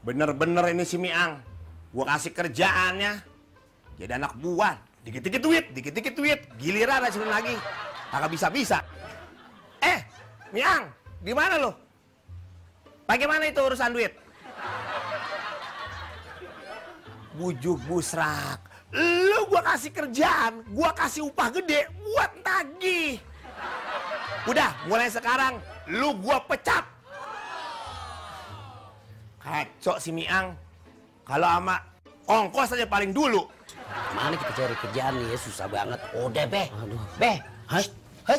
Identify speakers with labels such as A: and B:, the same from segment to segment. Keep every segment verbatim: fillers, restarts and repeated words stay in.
A: Bener-bener ini si Miang. Gua kasih kerjaannya jadi anak buah. Dikit-dikit duit, dikit-dikit duit. Giliran hasilin lagi. Kagak bisa-bisa. Eh, Miang, di mana lo? Bagaimana itu urusan duit? Bujuk busrak. Lu gua kasih kerjaan, gua kasih upah gede buat tagih. Udah, mulai sekarang lu gua pecat. Kacau si Miang. Kalau ama ongkos aja paling dulu.
B: Mana kita cari kerjaan nih ya, susah banget.
C: Udah, Be.
B: Aduh.
C: Be.
B: Hus,
C: Hus.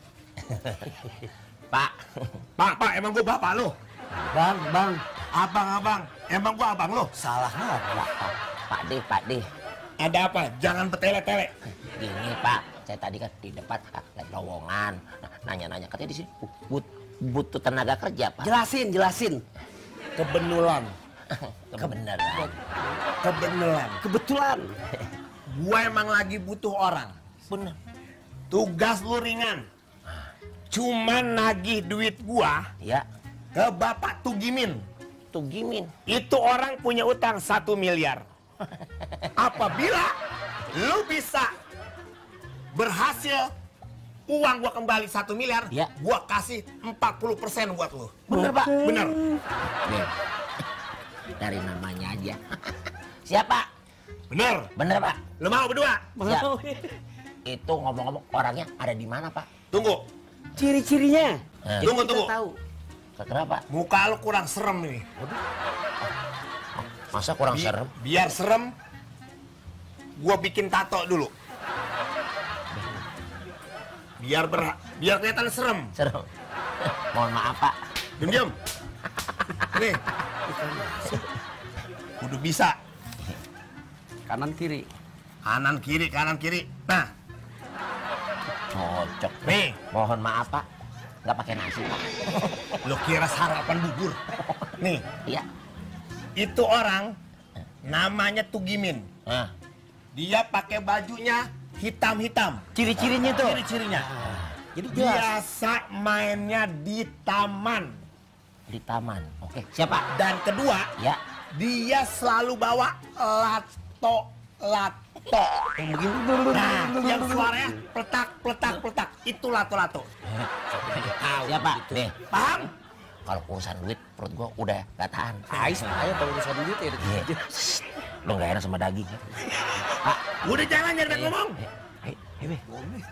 A: Pak, Pak, Pak, emang gua bapak lu?
B: Bang, bang.
A: Abang, abang, emang gua abang lu?
C: Salah apa, Pak? Pak D, Pak D.
A: Ada apa? Jangan bertele-tele.
C: Gini, Pak. Saya tadi kan di depan lihat lowongan. Nah, nanya-nanya katanya di sini but, butuh tenaga kerja, Pak.
B: Jelasin, jelasin.
A: Kebenulan.
C: Kebenaran.
A: Kebenulan.
B: Kebetulan.
A: Gua emang lagi butuh orang.
C: Bener.
A: Tugas lu ringan. Cuman nagih duit gua
C: Ya,
A: ke Bapak Tugimin.
C: tuh Gimin.
A: Itu orang punya utang satu miliar. Apabila lu bisa berhasil uang gua kembali satu miliar,
C: Ya.
A: gua kasih empat puluh persen buat lu.
C: Bener, Pak.
A: Bener.
C: Nih, dari namanya aja. Siapa?
A: Bener.
C: Bener, Pak.
A: Lu mau berdua?
C: Siap. Itu ngomong-ngomong orangnya ada di mana, Pak?
A: Tunggu.
B: Ciri-cirinya.
C: Eh.
B: Jadi
A: Tunggu,
B: kita
A: tunggu.
B: tahu.
C: Kenapa?
A: Muka lu kurang serem nih.
C: Masa kurang
A: Bi-
C: serem?
A: Biar serem, gua bikin tato dulu. Biar ber, biar kelihatan serem.
C: Serem. Mohon maaf, Pak.
A: Diam diam. Nih. Udah bisa.
B: Kanan kiri.
A: Kanan kiri, kanan kiri. Nah,
C: Cocok.
A: nih.
C: Mohon maaf, Pak. Nggak pakai nasi, Pak.
A: Lo kira sarapan bubur? Nih,
C: Iya.
A: itu orang namanya Tugimin.
C: Nah,
A: Dia pakai bajunya hitam-hitam.
B: Ciri-cirinya tuh.
A: Ciri-cirinya.
B: Jadi jelas.
A: Biasa mainnya di taman.
C: di taman. Oke, siapa?
A: Dan kedua,
C: Ya.
A: dia selalu bawa lato lato.
B: Yang begini.
A: Nah, yang suaranya peletak peletak peletak itu lato lato.
C: Siapa? Nih,
A: Paham?
C: kalau urusan duit perut gua udah gak tahan.
B: Ais, ayo kalau urusan duit ya.
C: Iya. Lu gak enak sama daging. Pak,
A: Udah jangan jangan banyak ngomong.
C: eh, eh, eh,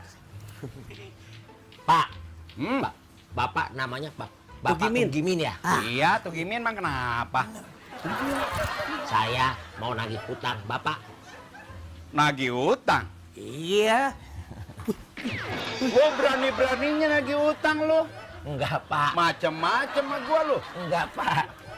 C: Pak,
B: Hmm.
C: Pak, Bapak namanya Pak Bapak
B: Tugimin.
C: Tugimin ya?
B: Iya, tuh Gimin mang kenapa?
C: Saya mau nagih hutang Bapak.
D: Nagih utang?
B: Iya.
D: Gua berani-beraninya nagih utang lu.
C: Enggak, Pak.
D: Macem-macem sama gua lu.
C: Enggak, Pak.